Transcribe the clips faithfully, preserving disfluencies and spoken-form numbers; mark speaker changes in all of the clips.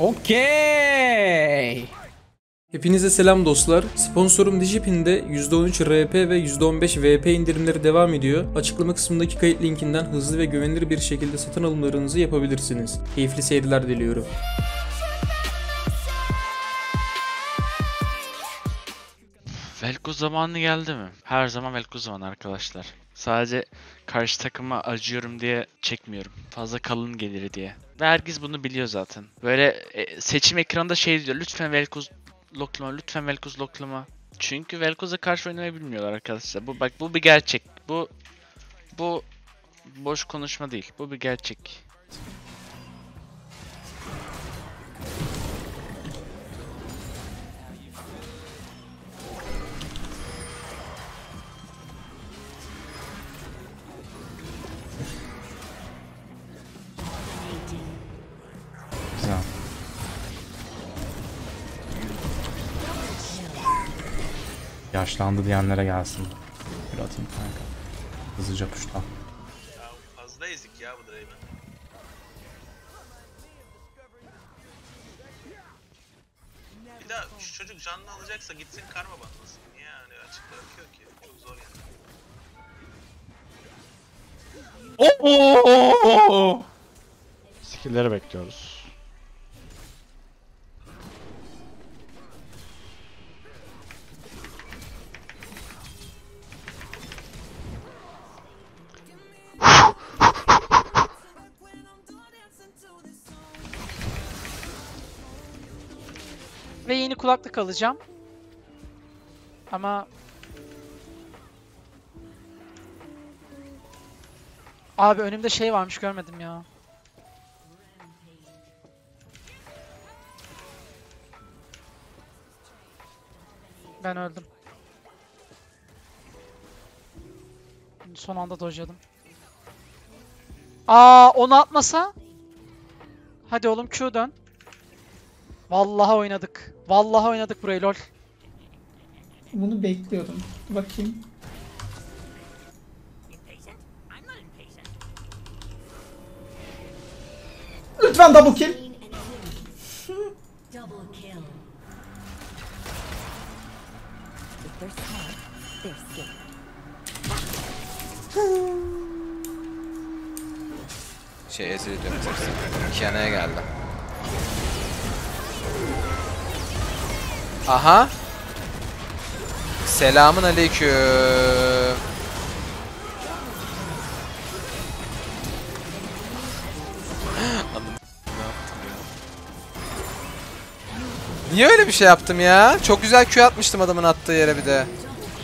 Speaker 1: Okey. Hepinize selam dostlar. Sponsorum Digipin'de yüzde on üç R P ve yüzde on beş V P indirimleri devam ediyor. Açıklama kısmındaki kayıt linkinden hızlı ve güvenilir bir şekilde satın alımlarınızı yapabilirsiniz. Keyifli seyirler diliyorum.
Speaker 2: Velko zamanı geldi mi? Her zaman Velko zamanı arkadaşlar. Sadece karşı takıma acıyorum diye çekmiyorum. Fazla kalın gelir diye. Ve herkes bunu biliyor zaten. Böyle e, seçim ekranında şey diyor. Lütfen Velkoz loklama, lütfen Velkoz loklama. Çünkü Velkoz'a karşı oynamayı bilmiyorlar arkadaşlar. Bu bak bu bir gerçek. Bu bu boş konuşma değil. Bu bir gerçek.
Speaker 3: Yaşlandı diyenlere gelsin. Bir atayım kanka. Hızlıca puşta.
Speaker 4: Ya fazla ezik ya bu Draven. Bir daha şu çocuk canlı alacaksa gitsin karma banlasın. Niye yani açık bırakıyor ki? Çok zor yani.
Speaker 3: Oo!
Speaker 5: Skill'leri bekliyoruz.
Speaker 6: Ve yeni kulaklık alacağım. Ama abi önümde şey varmış, görmedim ya. Ben öldüm. Son anda dojladım. Aa, onu atmasa. Hadi oğlum Q dön. Vallahi oynadık. Vallahi oynadık burayı lol.
Speaker 7: Bunu bekliyordum. Bakayım. Lütfen double kill.
Speaker 8: Şey esiri döneceksin. Kiana'ya geldi. Aha. Selamun aleyküm. Niye öyle bir şey yaptım ya? Çok güzel Q atmıştım adamın attığı yere bir de.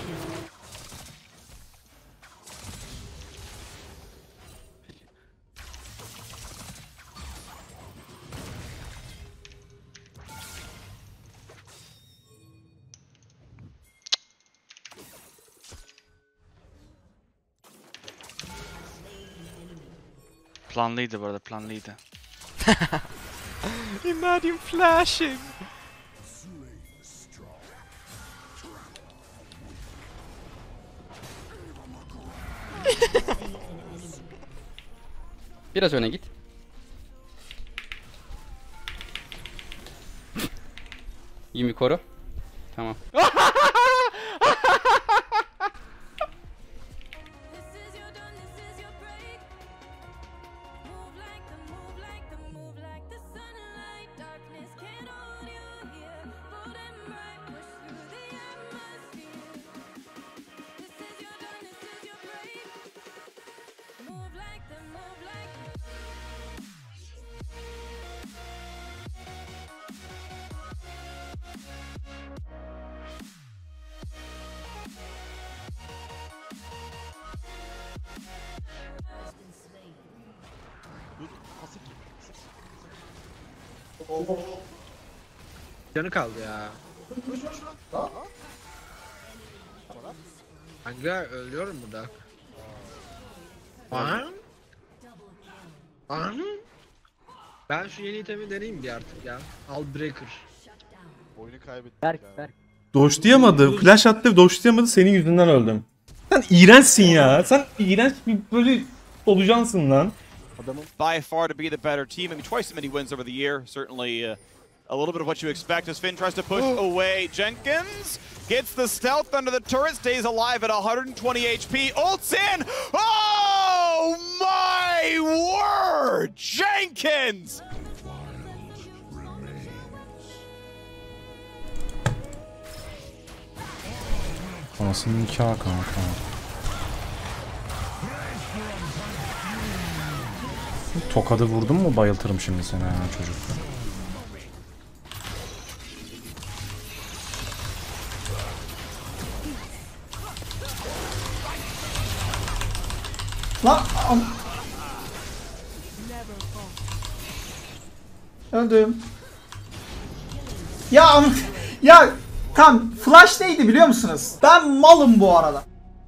Speaker 2: Planlıydı bu arada, planlıydı.
Speaker 8: Imagine flashing.
Speaker 9: Biraz öne git. Yumi koru. Tamam.
Speaker 10: Canı kaldı ya. Hangi ölüyorum burada? An? An? Ben şu yeni itemi deneyeyim bir artık ya. Outbreaker.
Speaker 5: Oyunu kaybettik
Speaker 6: Berk,
Speaker 5: ya.
Speaker 6: Berk.
Speaker 3: Doşlayamadı. Flash attı ve doşlayamadı. Senin yüzünden öldüm. Sen iğrençsin ya. Sen iğrenç bir böyle solucansın lan.
Speaker 11: by far to be the better team. I mean, twice as many wins over the year. Certainly uh, a little bit of what you expect as Finn tries to push away. Jenkins gets the stealth under the turret, stays alive at one hundred twenty H P. Ults in! Oh my word! Jenkins!
Speaker 3: Anasının nikahı kanka. Tokadı vurdun mu bayıltırım şimdi seni ya çocuk.
Speaker 7: Lan am öldüm. Ya am ya tam flash neydi biliyor musunuz? Ben malım bu arada.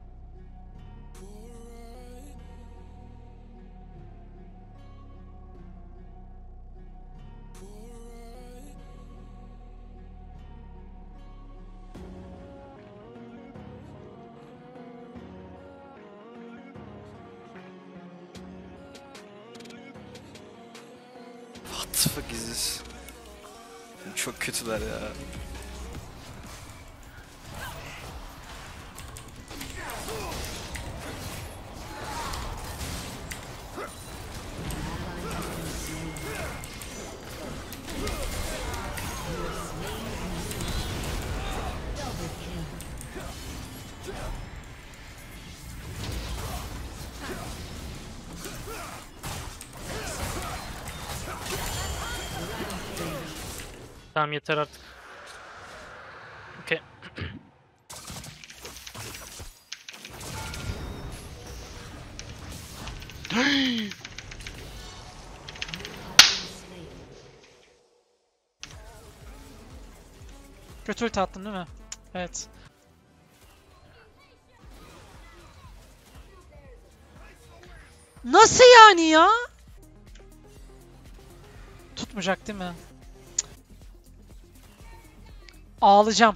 Speaker 12: What the fuck is this? Çok kötüler ya.
Speaker 6: Tamam yeter artık. Okey. Kötü ulti attın değil mi? Evet. Nasıl yani ya? Tutmayacak değil mi? Ağlayacağım.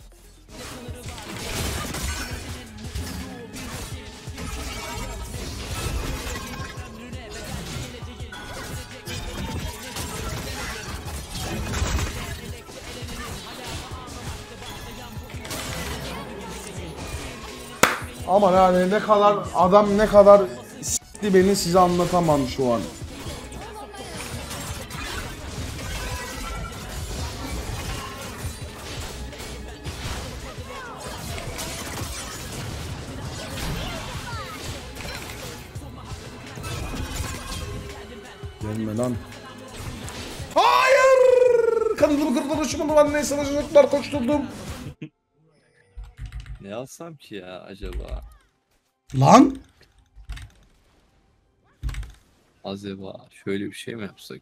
Speaker 13: Ama yani ne kadar adam ne kadar s**ti beni size anlatamam şu an. Gelme lan. Hayır! Kanadımı kırdılar, uçumu var, neyse çocuklar koşturdum.
Speaker 14: Ne alsam ki ya acaba?
Speaker 13: Lan!
Speaker 14: Acaba şöyle bir şey mi yapsak?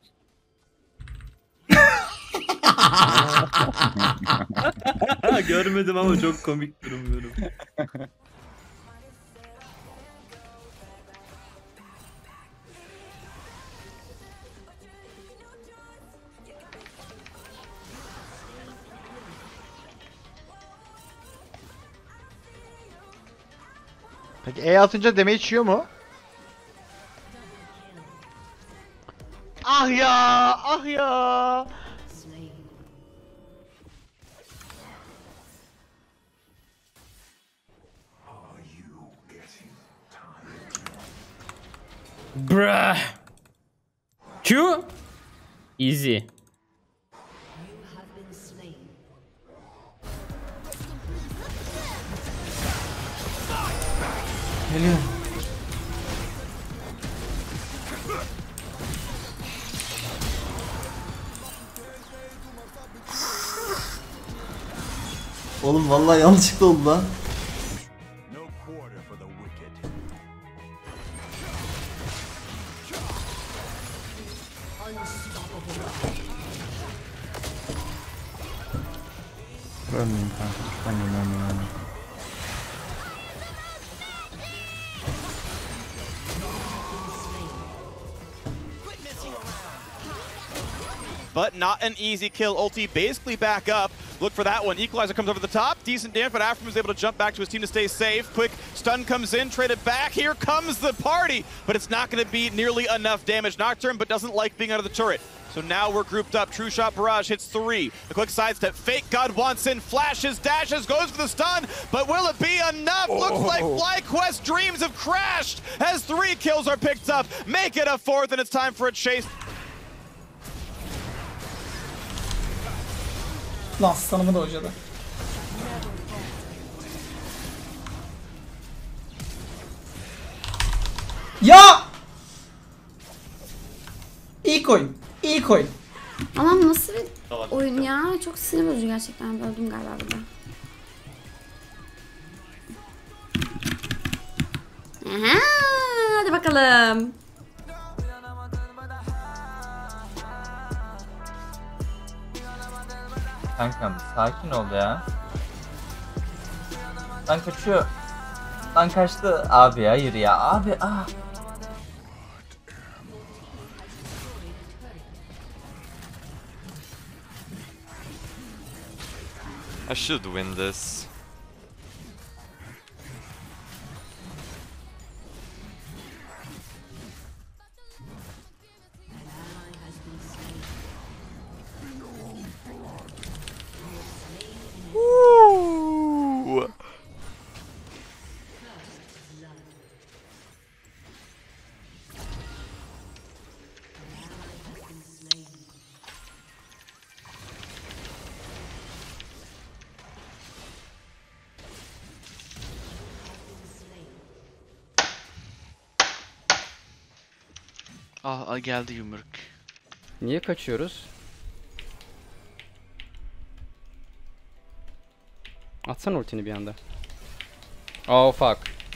Speaker 14: Görmedim ama çok komik durumluyorum.
Speaker 5: Peki E atınca damage yiyor mu? Ah ya, ah ya.
Speaker 15: Bruh. Q. Easy.
Speaker 7: Geliyor.
Speaker 16: Oğlum vallahi yanlışlıkla oldu lan.
Speaker 3: Ölmeyeyim kanka. Ölmeyeyim ölmeyeyim ölmeyeyim.
Speaker 11: but not an easy kill. Ulti basically back up. Look for that one. Equalizer comes over the top. Decent damage, but Afram is able to jump back to his team to stay safe. Quick stun comes in, traded back. Here comes the party, but it's not going to be nearly enough damage. Nocturne, but doesn't like being under the turret. So now we're grouped up. True Shot Barrage hits three. A quick sidestep. Fake God wants in. Flashes, dashes, goes for the stun. But will it be enough? Oh. Looks like FlyQuest dreams have crashed as three kills are picked up. Make it a fourth, and it's time for a chase.
Speaker 7: Lan stun'ımı da hocadı. Ya! İlk oyun. İlk oyun.
Speaker 17: Ama nasıl bir oyun ya? Çok sinir bozucu gerçekten. Böldüm galiba burada. Aha, hadi bakalım.
Speaker 18: Kankam sakin ol ya. Lan kaçıyor. Lan kaçtı. Abi hayır ya. Abi ah.
Speaker 19: I should win this. Woo!
Speaker 2: Ah geldi yumruk.
Speaker 9: Niye kaçıyoruz? Atsana ultini bir anda. Oh fuck.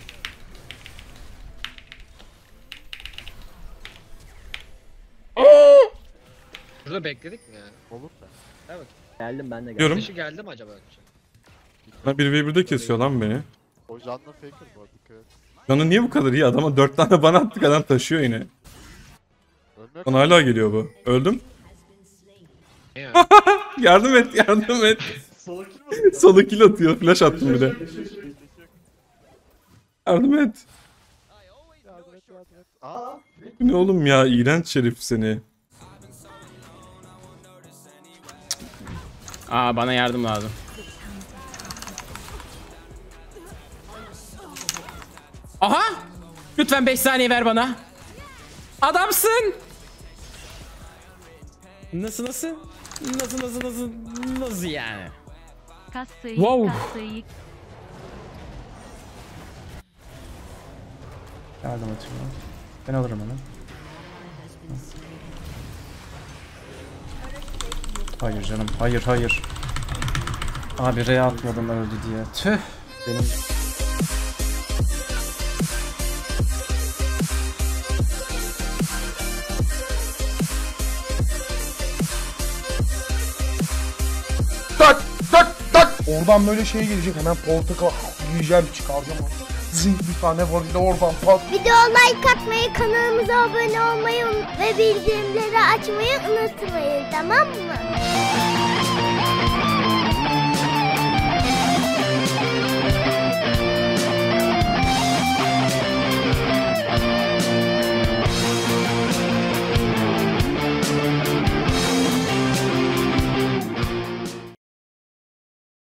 Speaker 10: Burada bekledik mi yani? Olur da. Evet.
Speaker 5: Geldim ben de geldim.
Speaker 13: Diyorum.
Speaker 10: Kişi geldi mi acaba?
Speaker 13: Ha bir ve birde kesiyor lan beni.
Speaker 20: O Jan'la faker bu arada. dikkat et.
Speaker 13: Canı niye bu kadar iyi? Adama dört tane bana attık, adam taşıyor yine. Bana hala geliyor bu. Öldüm. Yardım et, yardım et. Solo kill atıyor. Flash attım bir de. Yardım et. Bu ne oğlum ya? İğrenç şerif seni.
Speaker 15: Aa bana yardım lazım. Aha! Lütfen beş saniye ver bana. Adamsın. Nasıl nasıl? Nasıl nasıl nasıl nasıl yani?
Speaker 21: Kasayı,
Speaker 15: wow.
Speaker 21: kasayı.
Speaker 3: Yardım atıyorum. Ben alırım onu. Hayır canım, hayır hayır. Abi R'ye atmadım öldü diye. Tüh. Benim...
Speaker 13: Tak tak tak. Oradan böyle şey gelecek, hemen portakal yiyeceğim, çıkaracağım. Zing bir tane var ile oradan pat.
Speaker 21: Video like atmayı, kanalımıza abone olmayı ve bildirimleri açmayı unutmayın, tamam mı?